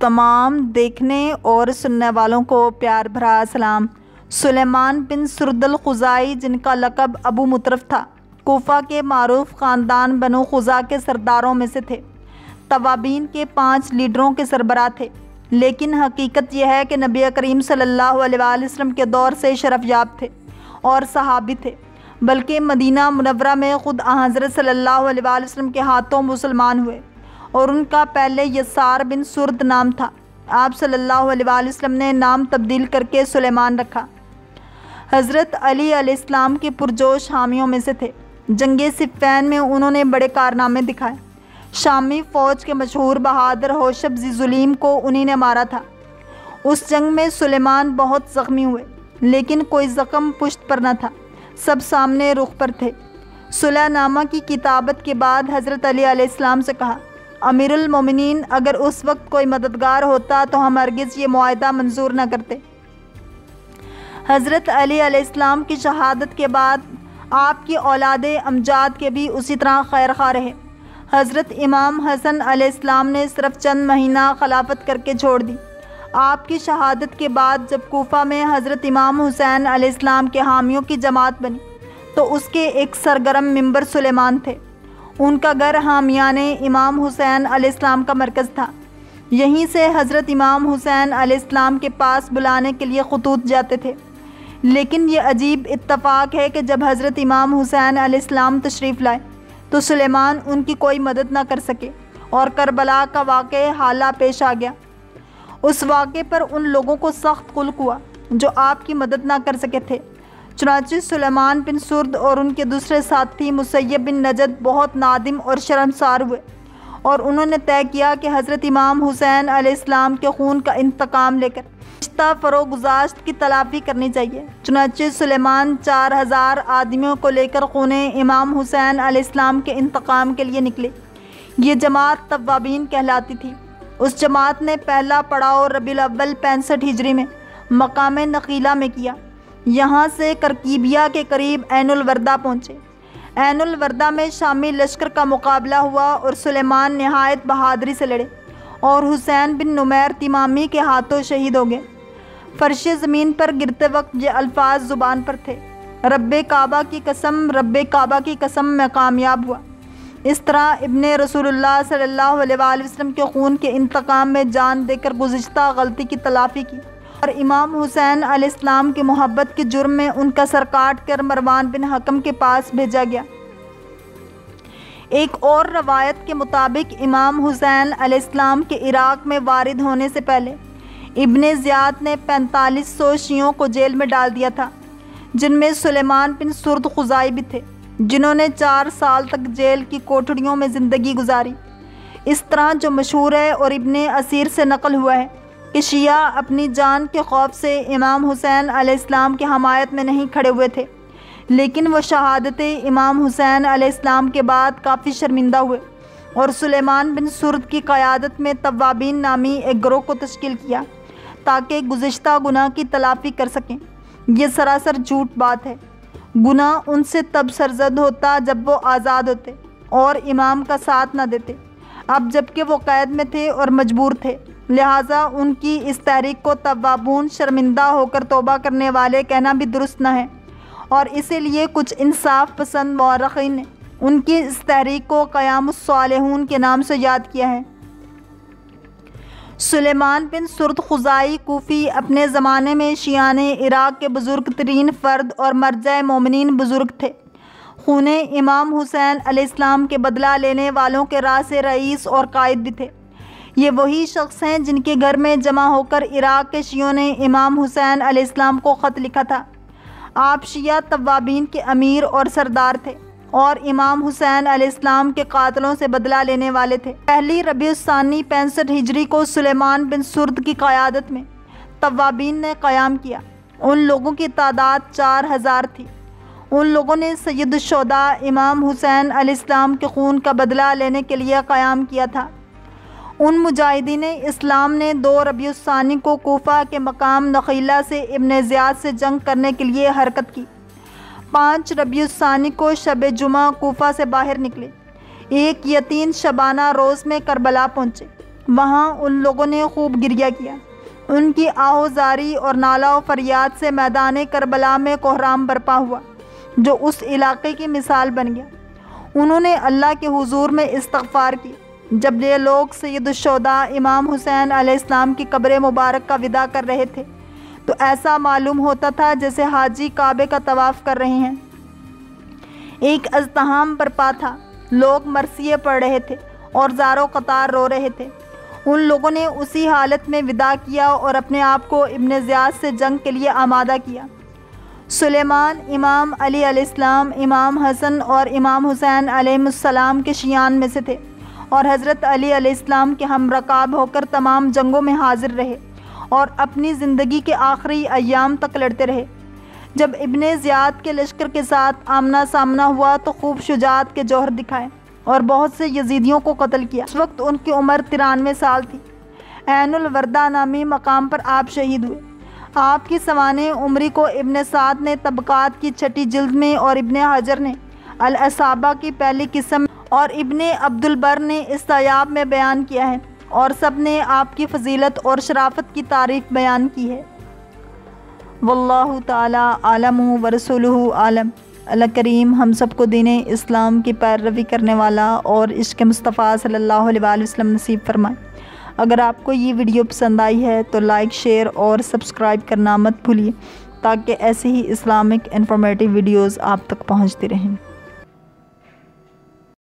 تمام دیکھنے اور سننے والوں کو پیار بھرا سلام۔ سلیمان بن سرد الخزاعی، جن کا لقب ابو مطرف تھا، کوفہ کے معروف خاندان بنو خزاع کے سرداروں میں سے تھے۔ توابین کے 5 لیڈروں کے سربراہ تھے، لیکن حقیقت یہ ہے کہ نبی کریم صلی اللہ علیہ وآلہ وسلم کے دور سے شرف یاب تھے اور صحابی تھے، بلکہ مدینہ منورہ میں خود حضرت صلی اللہ علیہ وآلہ وسلم کے ہاتھوں مسلمان ہوئے، اور ان کا پہلے یسار بن سرد نام تھا۔ آپ صلی اللہ علیہ وآلہ وسلم نے نام تبدیل کر کے سلیمان رکھا۔ حضرت علی علیہ السلام کے پرجوش حامیوں میں سے تھے۔ جنگ صفین میں انہوں نے بڑے کارنامے دکھائے۔ شامی فوج کے مشہور بہادر ہوشب ذی ظلیم کو انہی نے مارا تھا۔ اس جنگ میں سلیمان بہت زخمی ہوئے، لیکن کوئی زخم پشت پر نہ تھا، سب سامنے رخ پر تھے۔ صلح نامہ کی کتابت کے بعد حضرت علی علیہ السلام سے کہا، امیر المومنین، اگر اس وقت کوئی مددگار ہوتا تو ہم ہرگز یہ معاہدہ منظور نہ کرتے۔ حضرت علی علیہ السلام کی شہادت کے بعد آپ کی اولاد امجاد کے بھی اسی طرح خیر خواہ رہے۔ حضرت امام حسن علیہ السلام نے صرف چند مہینہ خلافت کر کے چھوڑ دی۔ آپ کی شہادت کے بعد جب کوفہ میں حضرت امام حسین علیہ السلام کے حامیوں کی جماعت بنی تو اس کے ایک سرگرم ممبر سلیمان تھے۔ ان کا گھر حامیان امام حسین علیہ السلام کا مرکز تھا۔ یہیں سے حضرت امام حسین علیہ السلام کے پاس بلانے کے لیے خطوط جاتے تھے۔ لیکن یہ عجیب اتفاق ہے کہ جب حضرت امام حسین علیہ السلام تشریف لائے تو سلیمان ان کی کوئی مدد نہ کر سکے، اور کربلا کا واقعہ حالہ پیش آ گیا۔ اس واقعے پر ان لوگوں کو سخت قلق ہوا جو آپ کی مدد نہ کر سکے تھے۔ چنانچہ سلیمان بن سرد اور ان کے دوسرے ساتھی مسیب بن نجد بہت نادم اور شرمسار ہوئے، اور انہوں نے طے کیا کہ حضرت امام حسین علیہ السلام کے خون کا انتقام لے کر رشتہ فروگزاشت کی تلافی کرنی چاہیے۔ چنانچہ سلیمان 4000 آدمیوں کو لے کر خون امام حسین علیہ السلام کے انتقام کے لیے نکلے۔ یہ جماعت توابین کہلاتی تھی۔ اس جماعت نے پہلا پڑاؤ ربیع الاول 65 ہجری میں مقام نخیلہ میں کیا۔ یہاں سے کرکیبیہ کے قریب عین الوردہ پہنچے۔ عین الوردہ میں شامی لشکر کا مقابلہ ہوا اور سلیمان نہایت بہادری سے لڑے اور حسین بن نمیر تمامی کے ہاتھوں شہید ہو گئے۔ فرش زمین پر گرتے وقت یہ الفاظ زبان پر تھے، رب کعبہ کی قسم، رب کعبہ کی قسم میں کامیاب ہوا۔ اس طرح ابن رسول اللہ صلی اللہ علیہ وآلہ وسلم کے خون کے انتقام میں جان دے کر گزشتہ غلطی کی تلافی کی، اور امام حسین علیہ السلام کی محبت کے جرم میں ان کا سر کاٹ کر مروان بن حکم کے پاس بھیجا گیا۔ ایک اور روایت کے مطابق امام حسین علیہ السلام کے عراق میں وارد ہونے سے پہلے ابن زیاد نے 4500 شیعوں کو جیل میں ڈال دیا تھا، جن میں سلیمان بن سرد خزاعی بھی تھے، جنہوں نے 4 سال تک جیل کی کوٹڑیوں میں زندگی گزاری۔ اس طرح جو مشہور ہے اور ابن اسیر سے نقل ہوا ہے کہ شیعہ اپنی جان کے خوف سے امام حسین علیہ السلام کی حمایت میں نہیں کھڑے ہوئے تھے، لیکن وہ شہادت امام حسین علیہ السلام کے بعد کافی شرمندہ ہوئے اور سلیمان بن سرد کی قیادت میں توابین نامی ایک گروہ کو تشکیل کیا تاکہ گزشتہ گناہ کی تلافی کر سکیں۔ یہ سراسر جھوٹ بات ہے۔ گناہ ان سے تب سرزد ہوتا جب وہ آزاد ہوتے اور امام کا ساتھ نہ دیتے۔ اب جبکہ وہ قید میں تھے اور مجبور تھے، لہٰذا ان کی اس تحریک کو توابون شرمندہ ہو کر توبہ کرنے والے کہنا بھی درست نہ ہے، اور اسی لیے کچھ انصاف پسند مورخین نے ان کی اس تحریک کو قیام الصالحون کے نام سے یاد کیا ہے۔ سلیمان بن سرد خزاعی کوفی اپنے زمانے میں شیعان عراق کے بزرگ ترین فرد اور مرجع مومنین بزرگ تھے۔ خون امام حسین علیہ السلام کے بدلہ لینے والوں کے راس رئیس اور قائد بھی تھے۔ یہ وہی شخص ہیں جن کے گھر میں جمع ہو کر عراق کے شیعوں نے امام حسین علیہ السلام کو خط لکھا تھا۔ آپ شیعہ توابین کے امیر اور سردار تھے اور امام حسین علیہ السلام کے قاتلوں سے بدلہ لینے والے تھے۔ پہلی ربیع الثانی 65 ہجری کو سلیمان بن سرد کی قیادت میں توابین نے قیام کیا۔ ان لوگوں کی تعداد 4000 تھی۔ ان لوگوں نے سید الشہداء امام حسین علیہ السلام کے خون کا بدلہ لینے کے لیے قیام کیا تھا۔ ان مجاہدین اسلام نے 2 ربیع الثانی کو کوفہ کے مقام نخیلہ سے ابن زیاد سے جنگ کرنے کے لیے حرکت کی۔ 5 ربیع الثانی کو شب جمعہ کوفہ سے باہر نکلے۔ 1 یا 3 شبانہ روز میں کربلا پہنچے۔ وہاں ان لوگوں نے خوب گریہ کیا۔ ان کی آہوزاری اور نالہ و فریاد سے میدان کربلا میں کوہرام برپا ہوا جو اس علاقے کی مثال بن گیا۔ انہوں نے اللہ کے حضور میں استغفار کی۔ جب یہ لوگ سید الشہداء امام حسین علیہ السلام کی قبر مبارک کا وداع کر رہے تھے تو ایسا معلوم ہوتا تھا جیسے حاجی کعبے کا طواف کر رہے ہیں۔ ایک ازدحام برپا تھا، لوگ مرثیے پڑھ رہے تھے اور زار و قطار رو رہے تھے۔ ان لوگوں نے اسی حالت میں وداع کیا اور اپنے آپ کو ابن زیاد سے جنگ کے لیے آمادہ کیا۔ سلیمان امام علی علیہ السلام، امام حسن اور امام حسین علیہ السلام کے شیعان میں سے تھے اور حضرت علی علیہ السلام کے ہم رکاب ہو کر تمام جنگوں میں حاضر رہے اور اپنی زندگی کے آخری ایام تک لڑتے رہے۔ جب ابن زیاد کے لشکر کے ساتھ آمنا سامنا ہوا تو خوب شجاعت کے جوہر دکھائے اور بہت سے یزیدیوں کو قتل کیا۔ اس وقت ان کی عمر 93 سال تھی۔ عین الوردہ نامی مقام پر آپ شہید ہوئے۔ آپ کی سوانح عمری کو ابن سعد نے طبقات کی 6 جلد میں اور ابن حجر نے الاصابہ کی پہلی قسم اور ابن عبد البر نے استیاب میں بیان کیا ہے اور سب نے آپ کی فضیلت اور شرافت کی تعریف بیان کی ہے۔ واللہ تعالی عالم ورسولہ عالم۔ اللہ کریم ہم سب کو دین اسلام کی پیروی کرنے والا اور عشق مصطفیٰ صلی اللہ علیہ وآلہ وسلم نصیب فرمائے۔ اگر آپ کو یہ ویڈیو پسند آئی ہے تو لائک، شیئر اور سبسکرائب کرنا مت بھولیے تاکہ ایسی ہی اسلامک انفارمیٹیو ویڈیوز آپ تک پہنچتی رہیں۔